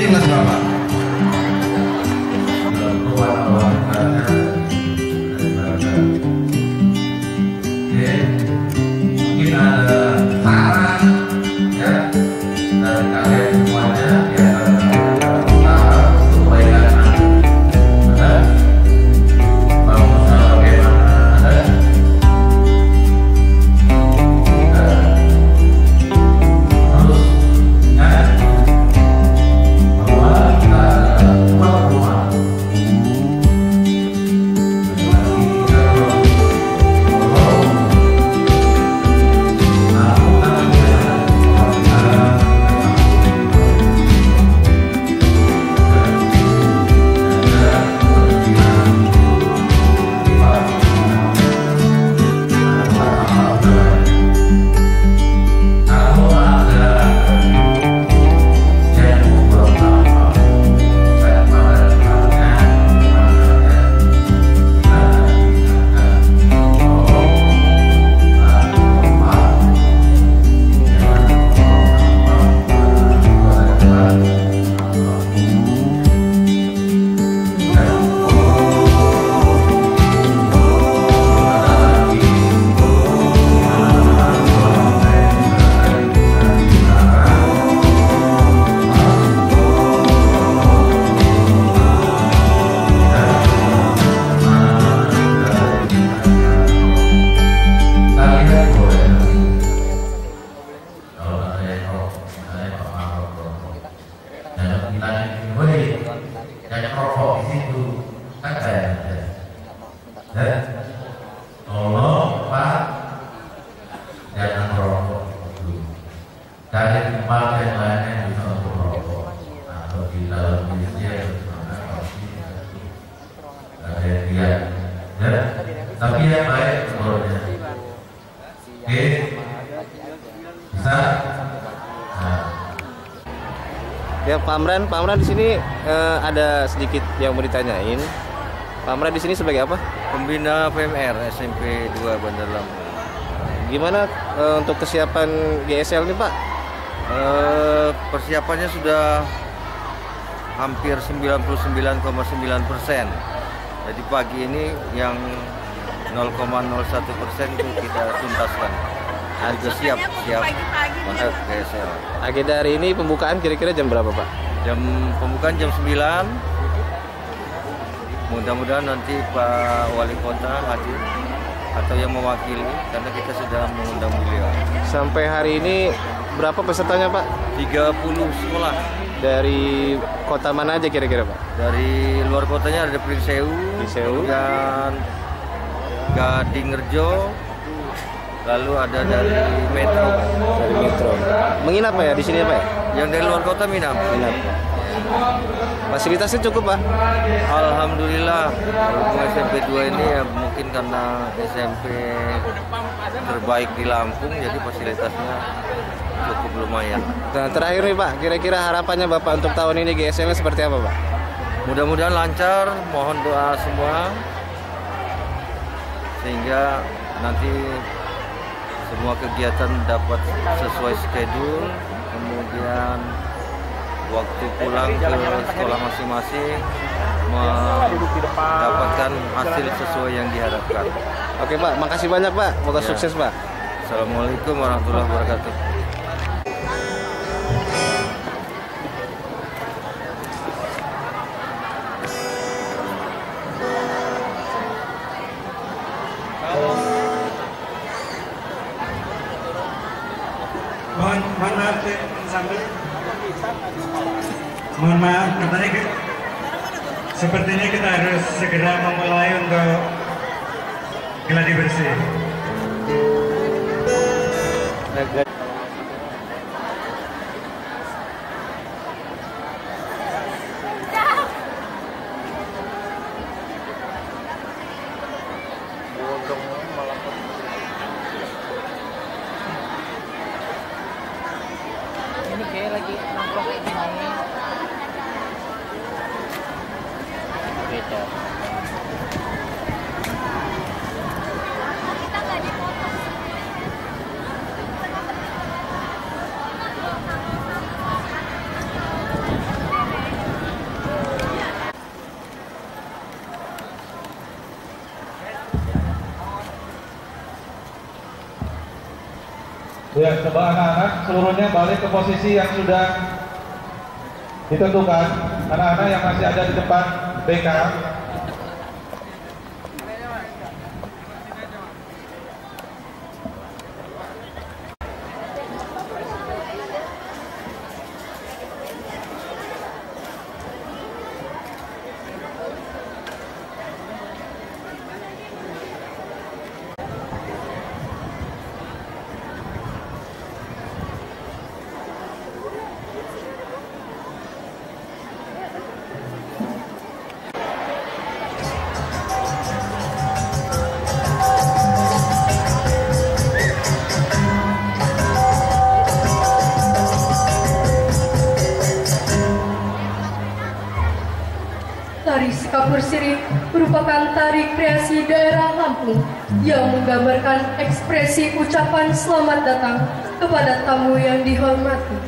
Ini Mas Bapak. Mungkin ada saran ya dari kalian semuanya ya untuk kebaikan ada bagaimana ada harus ingat bahwa kita adalah rumah tolong Pak jangan merokok dulu. Cari tempat yang lainnya bisa untuk merokok atau di dalam bisnya ada yang lihat ya. Tapi yang baik menurutnya oke bisa. Ya Pak Amran di sini ada sedikit yang mau ditanyain. Pak Amran di sini sebagai apa? Pembina PMR SMP 2 Bandar Lampung. Gimana untuk kesiapan GSL nih Pak? Persiapannya sudah hampir 99,9%. Jadi pagi ini yang 0,01% itu kita tuntaskan. Sudah siap untuk GSL. Agenda hari ini pembukaan kira-kira jam berapa Pak? Pembukaan jam 9. Mudah-mudahan nanti Pak Wali Kota hadir atau yang mewakili karena kita sudah mengundang beliau. Sampai hari ini berapa pesertanya Pak? 30 sekolah. Dari kota mana aja kira-kira Pak? Dari luar kotanya ada Prinsewu, dan Gadingrejo, lalu ada dari Metro. Dari Metro. Menginap Pak ya di sini Pak ya? Yang dari luar kota minap. Fasilitasnya cukup Pak? Alhamdulillah. Untuk SMP 2 ini ya mungkin karena SMP terbaik di Lampung, jadi fasilitasnya cukup lumayan. Nah, terakhir nih Pak, kira-kira harapannya Bapak untuk tahun ini GSL-nya seperti apa Pak? Mudah-mudahan lancar, mohon doa semua sehingga nanti semua kegiatan dapat sesuai schedule, kemudian waktu pulang ke sekolah masing-masing mendapatkan hasil sesuai yang diharapkan. Oke Pak, makasih banyak Pak, semoga sukses Pak. Assalamualaikum warahmatullahi wabarakatuh. Mohon maaf, katanya sepertinya kita harus segera memulai untuk gladi bersih. Ini kayak lagi nongkrong kayak gini. Beda. Kita nggak dipoto. Ya, coba anak-anak seluruhnya balik ke posisi yang sudah ditentukan. Anak-anak yang masih ada di depan BK. Tari Kapur Sirih merupakan tari kreasi daerah Lampung yang menggambarkan ekspresi ucapan selamat datang kepada tamu yang dihormati.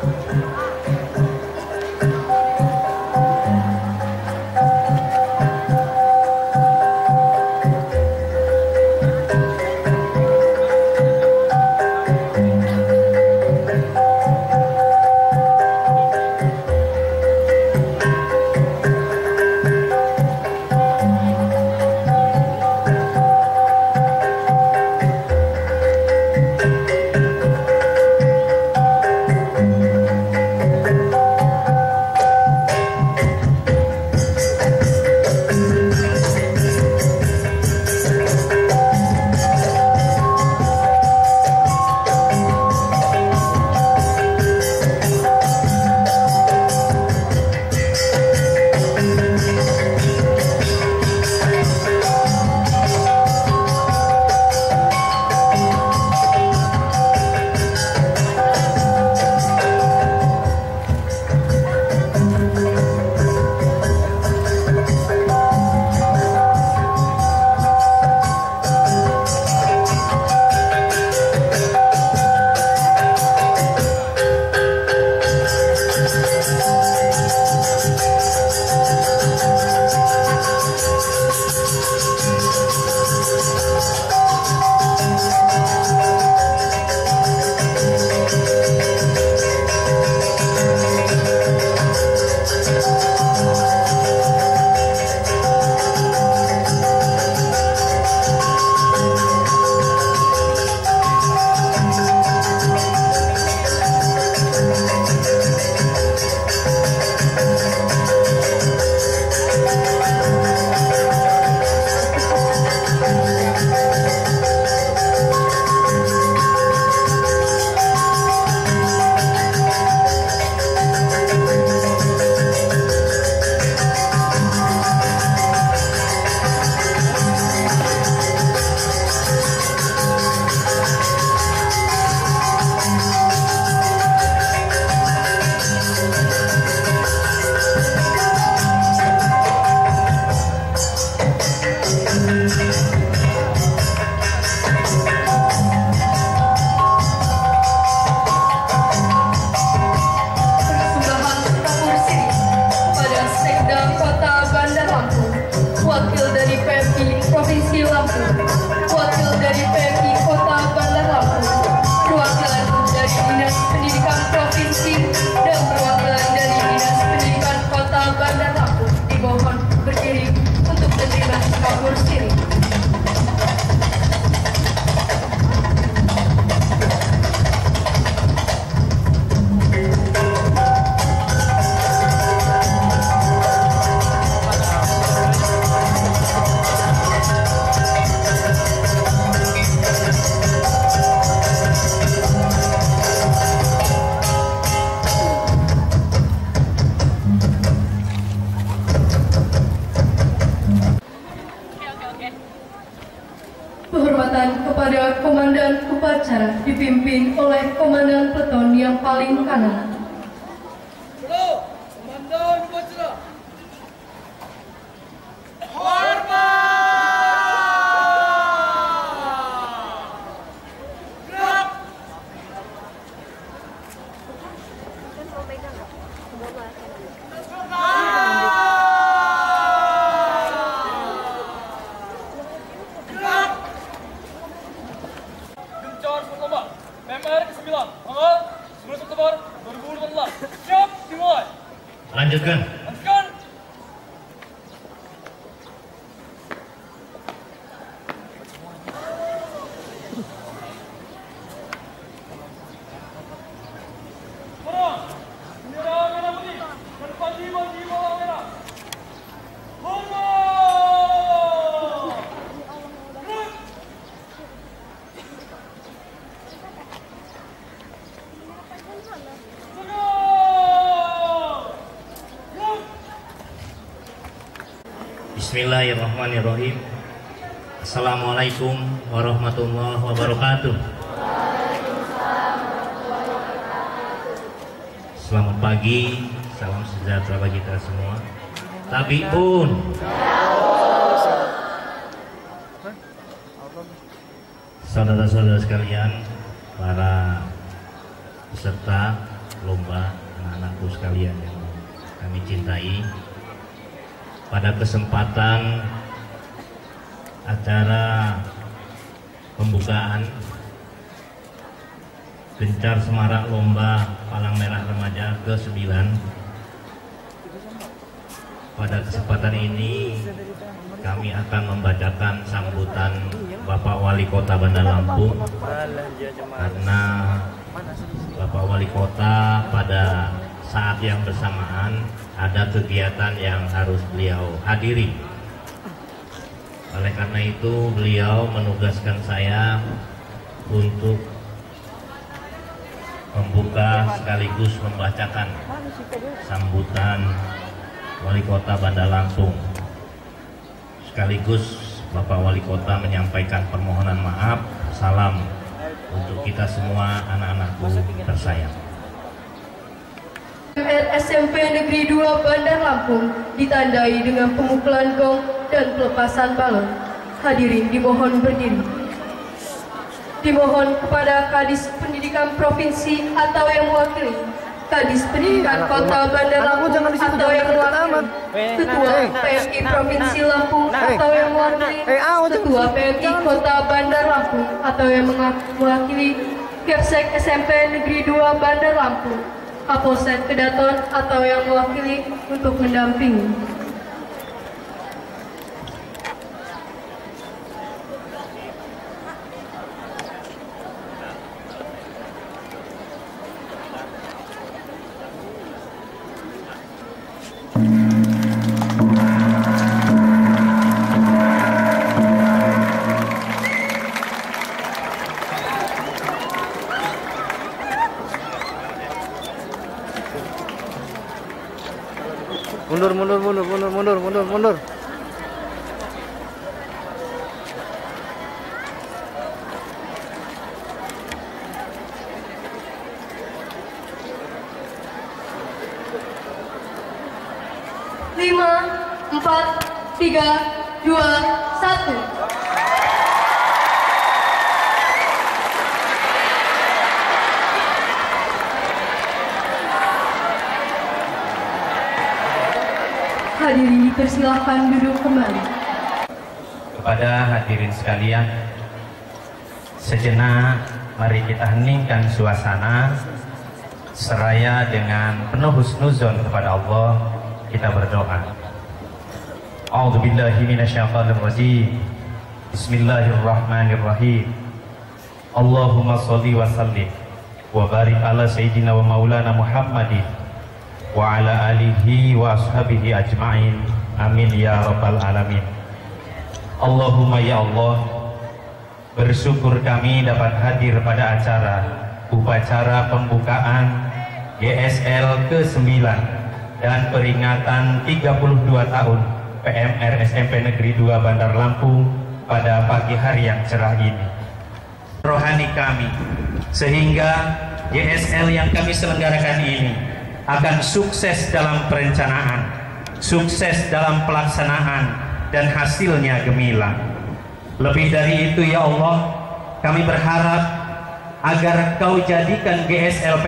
Penghormatan kepada Komandan Upacara dipimpin oleh Komandan Peleton yang paling kanan. Komandan Upacara. Member Lanjutkan. Bismillahirrahmanirrahim. Assalamualaikum warahmatullahi wabarakatuh. Selamat pagi, salam sejahtera bagi kita semua. Tabiun. Saudara-saudara sekalian, para peserta lomba, anak-anakku sekalian yang kami cintai. Pada kesempatan acara pembukaan Gencar Semarak Lomba Palang Merah Remaja ke-9, pada kesempatan ini kami akan membacakan sambutan Bapak Wali Kota Bandar Lampung, karena Bapak Wali Kota pada saat yang bersamaan ada kegiatan yang harus beliau hadiri. Oleh karena itu beliau menugaskan saya untuk membuka sekaligus membacakan sambutan Wali Kota Bandar Lampung. Sekaligus Bapak Wali Kota menyampaikan permohonan maaf, salam untuk kita semua anak-anakku tersayang. SMP Negeri 2 Bandar Lampung ditandai dengan pemukulan gong dan pelepasan balon. Hadirin dimohon berdiri. Dimohon kepada Kadis Pendidikan Provinsi atau yang mewakili, Kadis Pendidikan Kota Bandar Lampung atau yang mewakili, Ketua PMI Provinsi Lampung atau yang mewakili, Ketua PMI Kota Bandar Lampung atau yang mewakili, Kepsek SMP Negeri 2 Bandar Lampung, Kapolsek Kedaton atau yang mewakili untuk mendampingi. Mundur. Lima, 4, 3, 2, 1. Hadirin dipersilahkan duduk kembali. Kepada hadirin sekalian, sejenak mari kita heningkan suasana seraya dengan penuh husnuzon kepada Allah kita berdoa. A'udzubillahi minasyaitonir rajim. Bismillahirrahmanirrahim. Allahumma sholli wa sallim wa barik ala sayyidina wa maulana Muhammadin wa ala alihi wa ashabihi ajma'in, amin ya rabbal alamin. Allahumma ya Allah, bersyukur kami dapat hadir pada acara upacara pembukaan GSL ke-9 dan peringatan 32 tahun PMR SMP Negeri 2 Bandar Lampung pada pagi hari yang cerah ini. Rohani kami, sehingga GSL yang kami selenggarakan ini akan sukses dalam perencanaan, sukses dalam pelaksanaan, dan hasilnya gemilang. Lebih dari itu ya Allah, kami berharap agar Kau jadikan GSL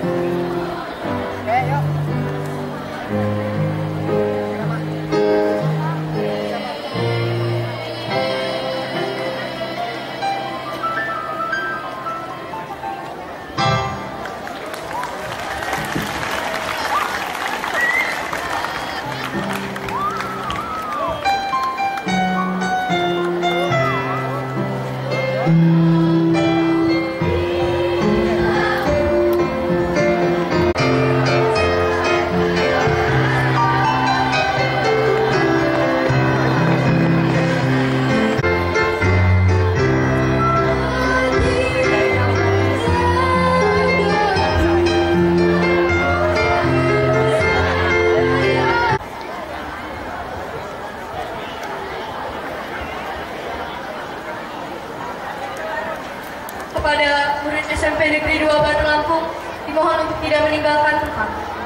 Kepada murid SMP Negeri 2 Batu Lampung, dimohon untuk tidak meninggalkan tempat.